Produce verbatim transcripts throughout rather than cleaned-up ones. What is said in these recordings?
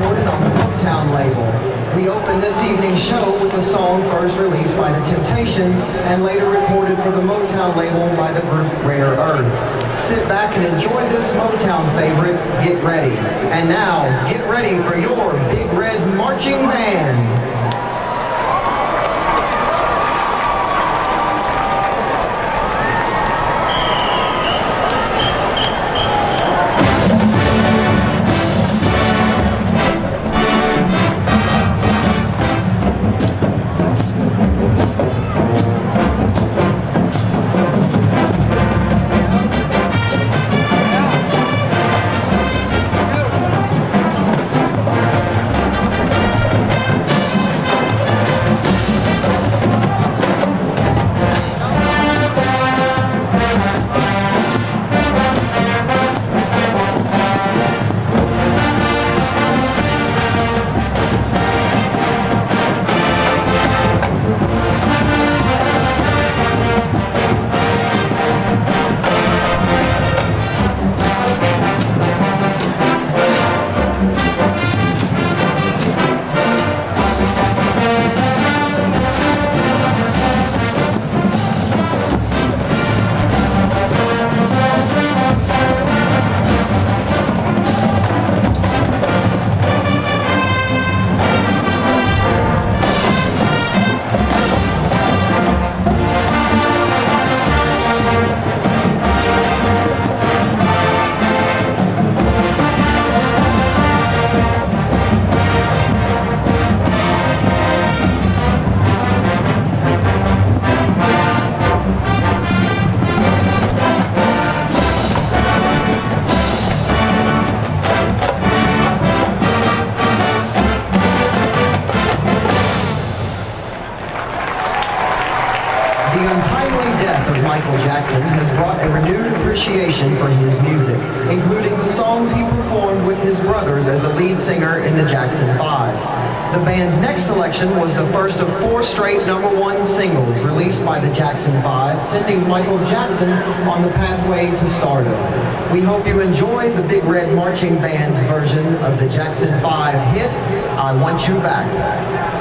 recorded on the Motown label. We opened this evening's show with a song first released by The Temptations and later recorded for the Motown label by the group Rare Earth. Sit back and enjoy this Motown favorite, Get Ready. And now, get ready for your Big Red Marching Band. The untimely death of Michael Jackson has brought a renewed appreciation for his music, including the songs he performed with his brothers as the lead singer in the Jackson Five. The band's next selection was the first of four straight number one singles released by the Jackson Five, sending Michael Jackson on the pathway to stardom. We hope you enjoy the Big Red Marching Band's version of the Jackson Five hit, I Want You Back.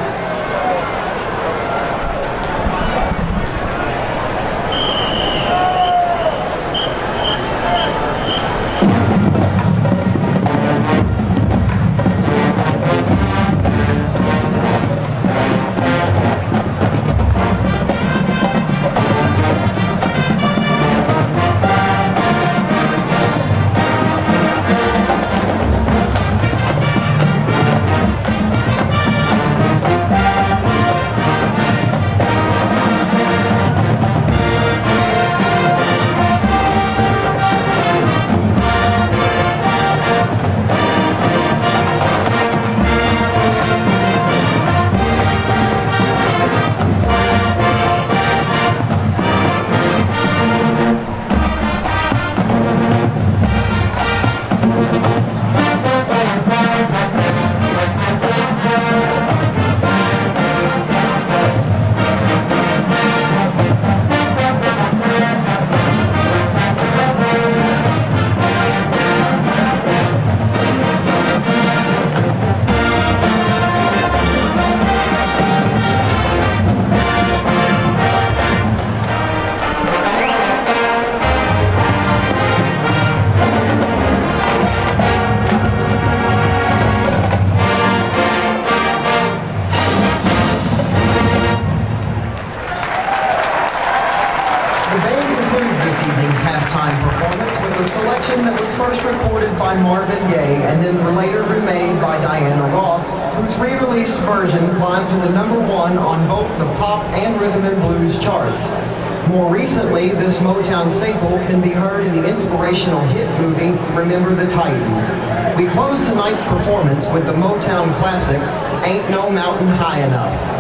That was first recorded by Marvin Gaye and then later remade by Diana Ross, whose re-released version climbed to the number one on both the pop and rhythm and blues charts. More recently, this Motown staple can be heard in the inspirational hit movie Remember the Titans. We close tonight's performance with the Motown classic Ain't No Mountain High Enough.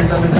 under the